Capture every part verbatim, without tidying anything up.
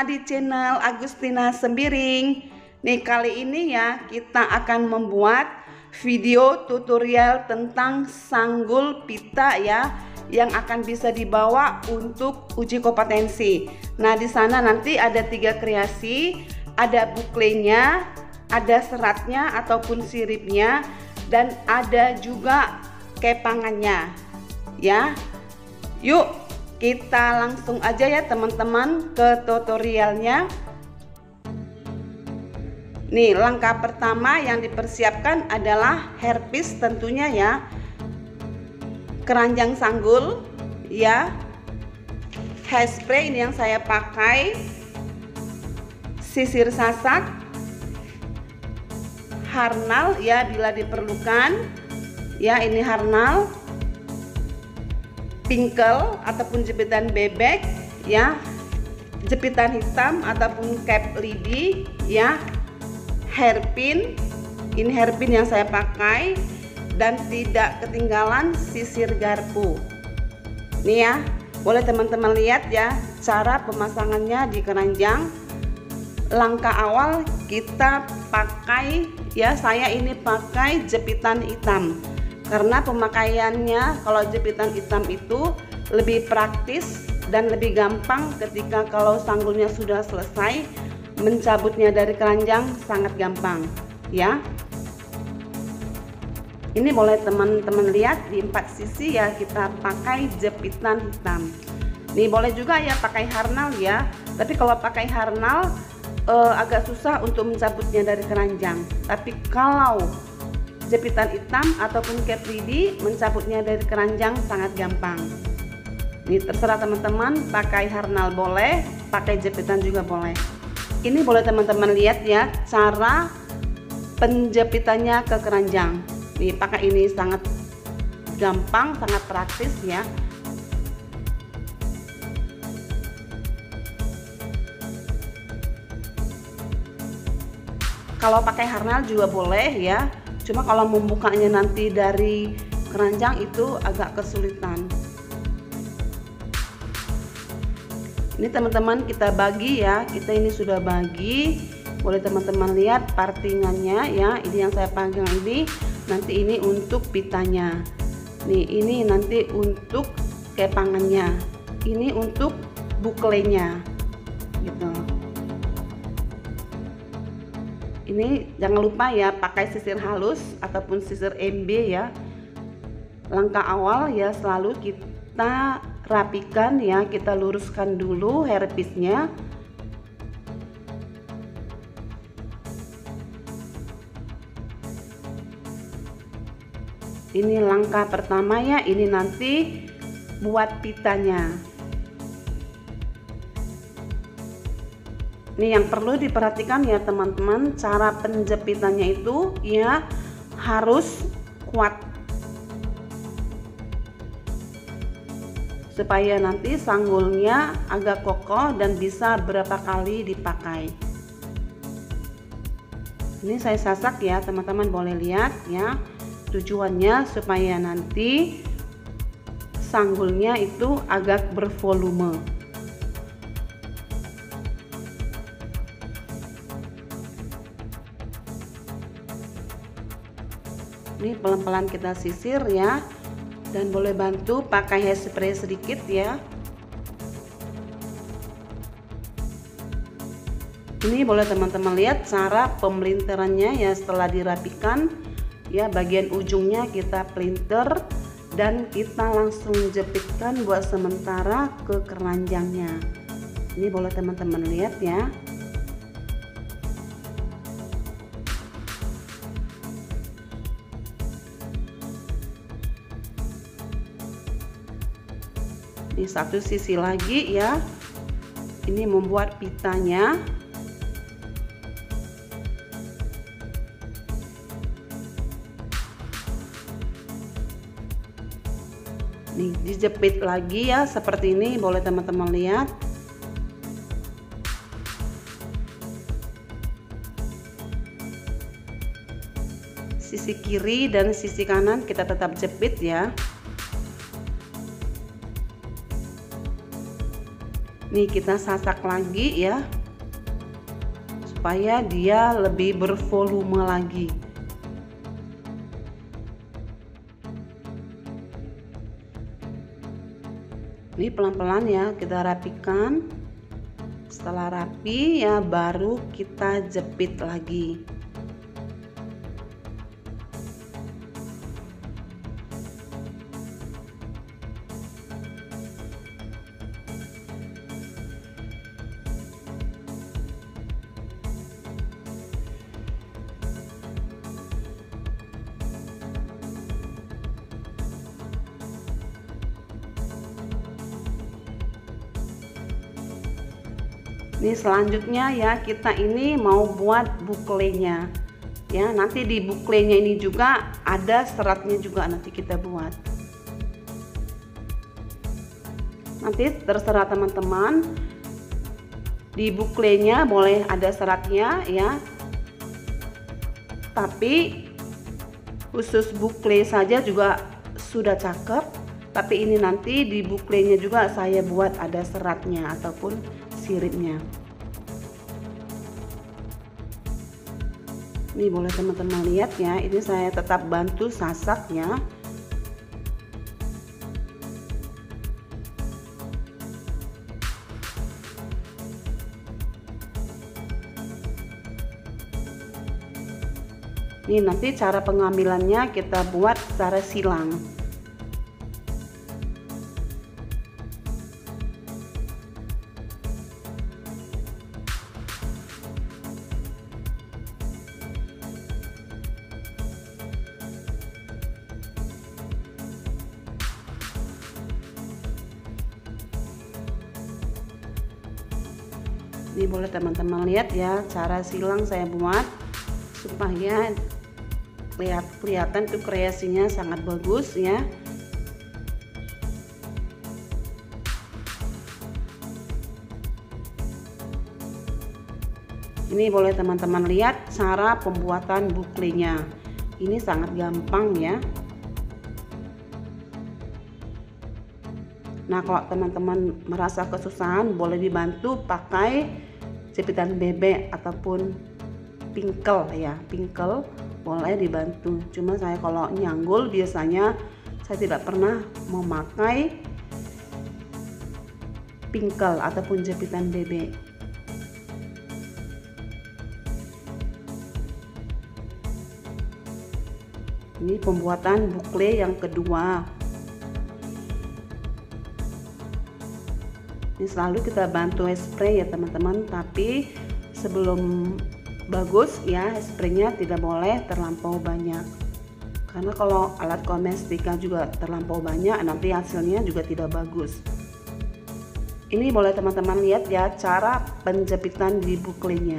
jumpa di channel Agustina Sembiring. Nih kali ini ya kita akan membuat video tutorial tentang sanggul pita ya, yang akan bisa dibawa untuk uji kompetensi. Nah di sana nanti ada tiga kreasi, ada buklenya, ada seratnya ataupun siripnya, dan ada juga kepangannya ya. Yuk kita langsung aja ya teman-teman ke tutorialnya. Nih langkah pertama yang dipersiapkan adalah hairpiece tentunya ya, keranjang sanggul ya, hairspray ini yang saya pakai, sisir sasak, harnal ya bila diperlukan ya, ini harnal, pingkel ataupun jepitan bebek ya, jepitan hitam ataupun cap lidi ya, hairpin, ini hairpin yang saya pakai, dan tidak ketinggalan sisir garpu. Nih ya, boleh teman-teman lihat ya cara pemasangannya di keranjang. Langkah awal kita pakai ya, saya ini pakai jepitan hitam karena pemakaiannya kalau jepitan hitam itu lebih praktis dan lebih gampang ketika kalau sanggulnya sudah selesai, mencabutnya dari keranjang sangat gampang ya. Ini boleh teman-teman lihat di empat sisi ya kita pakai jepitan hitam. Ini boleh juga ya pakai harnal ya, tapi kalau pakai harnal eh, agak susah untuk mencabutnya dari keranjang. Tapi kalau jepitan hitam ataupun cap lidi, mencabutnya dari keranjang sangat gampang. Ini terserah teman-teman, pakai harnal boleh, pakai jepitan juga boleh. Ini boleh teman-teman lihat ya cara penjepitannya ke keranjang. Nih pakai ini sangat gampang, sangat praktis ya. Kalau pakai harnal juga boleh ya, cuma kalau membukanya nanti dari keranjang itu agak kesulitan. Ini teman-teman kita bagi ya, kita ini sudah bagi, boleh teman-teman lihat partingannya ya. Ini yang saya pegang ini, nanti ini untuk pitanya, nih ini nanti untuk kepangannya, ini untuk buklenya gitu. Ini jangan lupa ya pakai sisir halus ataupun sisir M B ya. Langkah awal ya selalu kita rapikan ya, kita luruskan dulu hairpiece-nya. Ini langkah pertama ya, ini nanti buat pitanya. Ini yang perlu diperhatikan ya teman-teman, cara penjepitannya itu ya harus kuat supaya nanti sanggulnya agak kokoh dan bisa berapa kali dipakai. Ini saya sasak ya teman-teman, boleh lihat ya, tujuannya supaya nanti sanggulnya itu agak bervolume. Ini pelan-pelan kita sisir ya, dan boleh bantu pakai hairspray sedikit ya. Ini boleh teman-teman lihat cara pemelinterannya ya, setelah dirapikan ya, bagian ujungnya kita pelinter dan kita langsung jepitkan buat sementara ke keranjangnya. Ini boleh teman-teman lihat ya. Di satu sisi lagi ya, ini membuat pitanya. Nih dijepit lagi ya seperti ini, boleh teman-teman lihat. Sisi kiri dan sisi kanan kita tetap jepit ya. Nih kita sasak lagi ya, supaya dia lebih bervolume lagi. Ini pelan-pelan ya kita rapikan. Setelah rapi ya baru kita jepit lagi. Ini selanjutnya ya, kita ini mau buat buklenya ya. Nanti di buklenya ini juga ada seratnya juga nanti kita buat. Nanti terserah teman-teman, di buklenya boleh ada seratnya ya, tapi khusus bukle saja juga sudah cakep. Tapi ini nanti di buklenya juga saya buat ada seratnya ataupun siripnya. Ini boleh teman-teman lihat ya, ini saya tetap bantu sasaknya. Ini nanti cara pengambilannya kita buat secara silang. Ini boleh teman-teman lihat ya, cara silang saya buat supaya lihat kelihatan tuh kreasinya sangat bagus ya. Ini boleh teman-teman lihat cara pembuatan buklenya. Ini sangat gampang ya. Nah, kalau teman-teman merasa kesusahan boleh dibantu pakai jepitan bebek ataupun pingkel ya, pingkel boleh dibantu. Cuma saya kalau nyanggul biasanya saya tidak pernah memakai pingkel ataupun jepitan bebek. Ini pembuatan bukle yang kedua. Ini selalu kita bantu spray ya teman-teman, tapi sebelum bagus ya spraynya tidak boleh terlampau banyak, karena kalau alat komestika juga terlampau banyak nanti hasilnya juga tidak bagus. Ini boleh teman-teman lihat ya cara penjepitan di buklenya.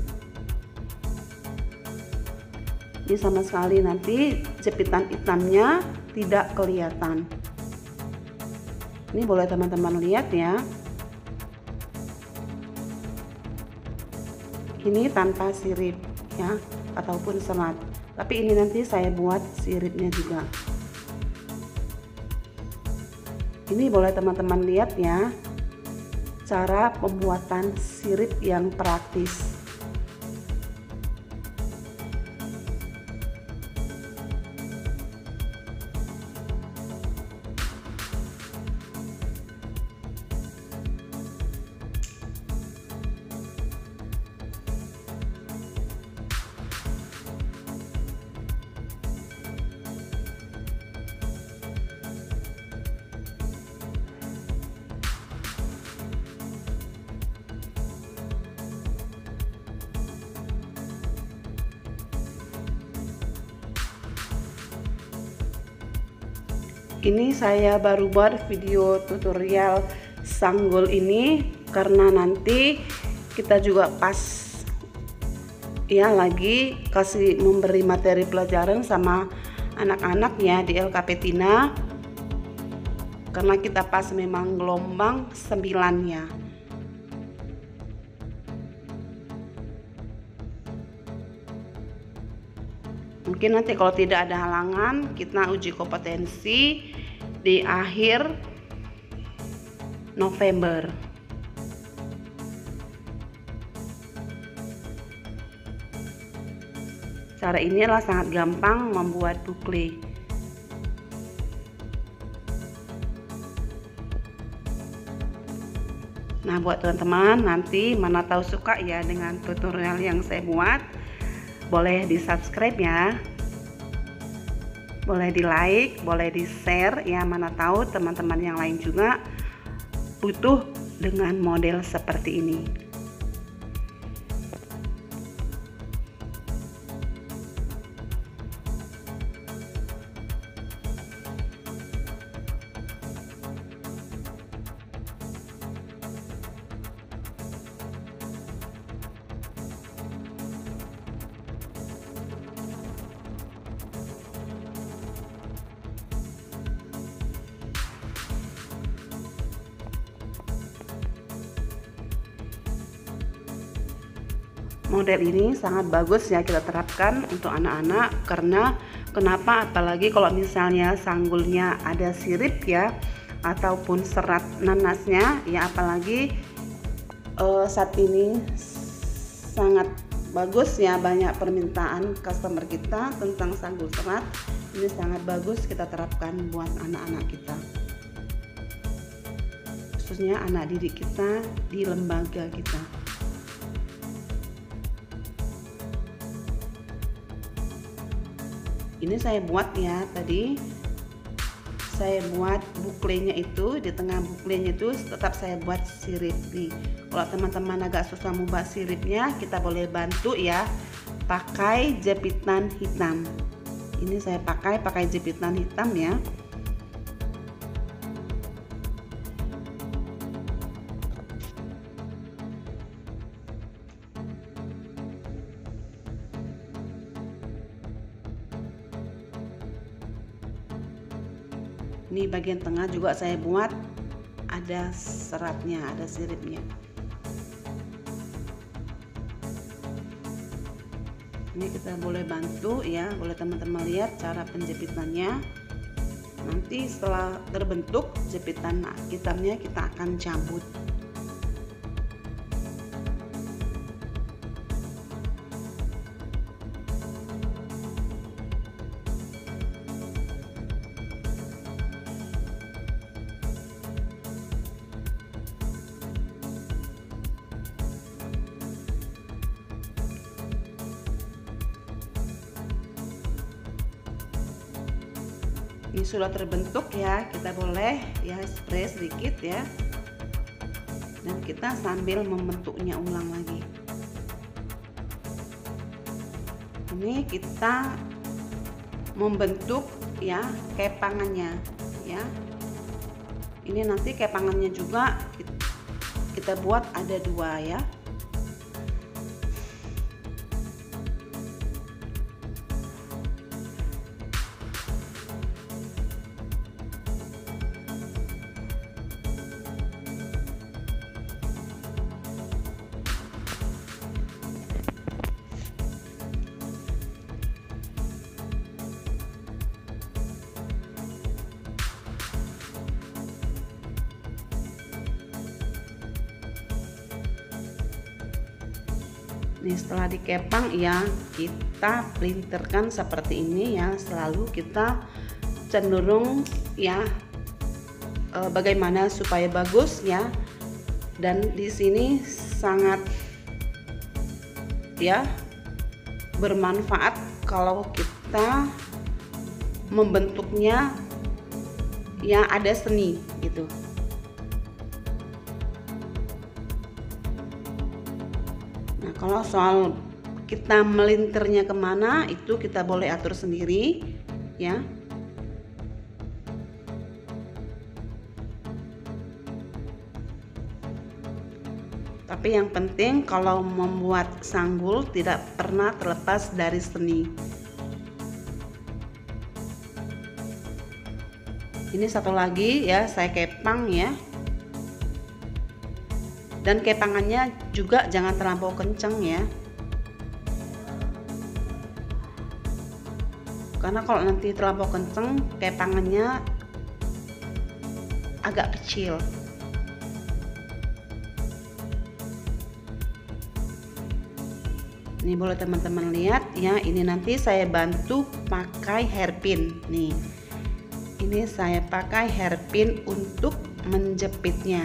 Ini sama sekali nanti jepitan hitamnya tidak kelihatan. Ini boleh teman-teman lihat ya. Ini tanpa sirip ya ataupun serat, tapi ini nanti saya buat siripnya juga. Ini boleh teman-teman lihat ya cara pembuatan sirip yang praktis. Ini saya baru buat video tutorial sanggul ini karena nanti kita juga pas ya lagi kasih memberi materi pelajaran sama anak-anak ya di L K P Tina, karena kita pas memang gelombang sembilan ya. Mungkin nanti kalau tidak ada halangan kita uji kompetensi di akhir November. Cara ini adalah sangat gampang membuat bukle. Nah, buat teman-teman nanti mana tahu suka ya dengan tutorial yang saya buat, boleh di subscribe ya, boleh di like, boleh di share ya, mana tahu teman-teman yang lain juga butuh dengan model seperti ini. Model ini sangat bagus ya kita terapkan untuk anak-anak, karena kenapa, apalagi kalau misalnya sanggulnya ada sirip ya ataupun serat nanasnya ya, apalagi uh, saat ini sangat bagus ya, banyak permintaan customer kita tentang sanggul serat. Ini sangat bagus kita terapkan buat anak-anak kita, khususnya anak didik kita di lembaga kita. Ini saya buat ya, tadi saya buat buklenya itu, di tengah buklenya itu tetap saya buat sirip nih. Kalau teman-teman agak susah membuat siripnya, kita boleh bantu ya pakai jepitan hitam. Ini saya pakai pakai jepitan hitam ya. Ini bagian tengah juga saya buat ada seratnya, ada siripnya. Ini kita boleh bantu ya, boleh teman-teman lihat cara penjepitannya. Nanti setelah terbentuk jepitan hitamnya kita akan cabut. Ini sudah terbentuk ya, kita boleh ya spray sedikit ya, dan kita sambil membentuknya ulang lagi. Ini kita membentuk ya kepangannya ya. Ini nanti kepangannya juga kita buat ada dua ya. Nih setelah dikepang ya, kita printerkan seperti ini ya, selalu kita cenderung ya e, bagaimana supaya bagus ya, dan di sini sangat ya bermanfaat kalau kita membentuknya ya ada seni gitu. Nah, kalau soal kita melintirnya kemana itu kita boleh atur sendiri ya. Tapi yang penting kalau membuat sanggul tidak pernah terlepas dari seni. Ini satu lagi ya, saya kepang ya. Dan kepangannya juga jangan terlampau kencang ya, karena kalau nanti terlampau kencang kepangannya agak kecil. Ini boleh teman-teman lihat ya, ini nanti saya bantu pakai hairpin nih. Ini saya pakai hairpin untuk menjepitnya.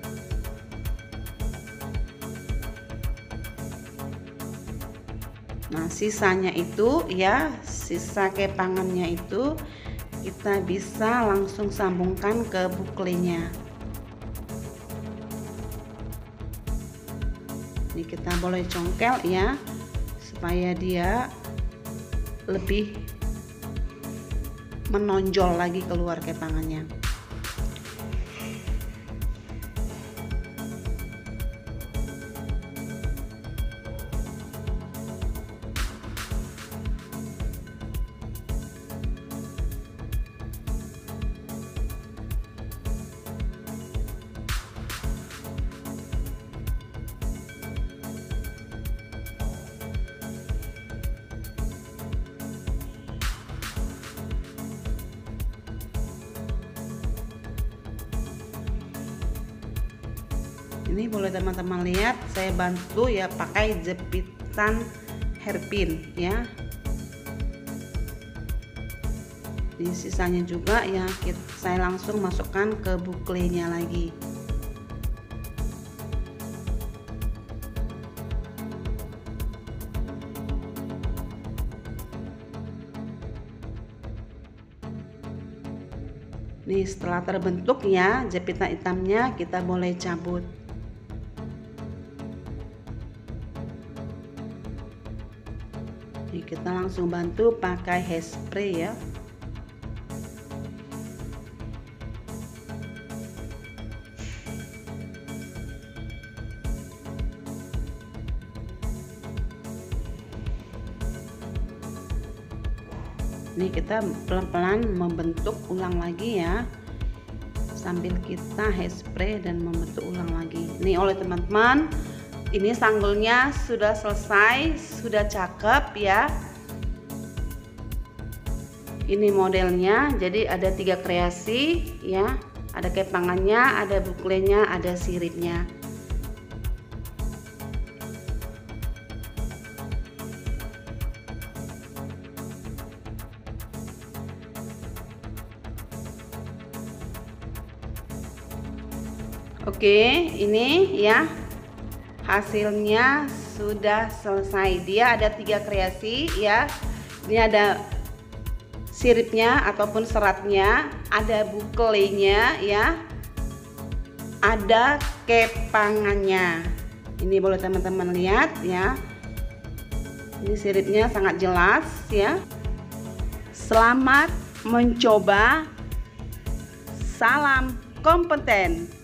Nah, sisanya itu ya, sisa kepangannya itu kita bisa langsung sambungkan ke buklenya. Ini kita boleh congkel ya, supaya dia lebih menonjol lagi keluar kepangannya. Ini boleh teman-teman lihat, saya bantu ya pakai jepitan hairpin ya. Di sisanya juga ya, saya langsung masukkan ke buklenya lagi. Nih, setelah terbentuk ya jepitan hitamnya, kita boleh cabut. Nih, kita langsung bantu pakai hairspray ya. Ini kita pelan-pelan membentuk ulang lagi ya, sambil kita hairspray dan membentuk ulang lagi. Nih oleh teman-teman, ini sanggulnya sudah selesai, sudah cakep ya. Ini modelnya, jadi ada tiga kreasi ya, ada kepangannya, ada buklenya, ada siripnya. Oke, ini ya hasilnya sudah selesai. Dia ada tiga kreasi ya. Ini ada siripnya ataupun seratnya, ada buklenya ya, ada kepangannya. Ini boleh teman-teman lihat ya. Ini siripnya sangat jelas ya. Selamat mencoba. Salam kompeten.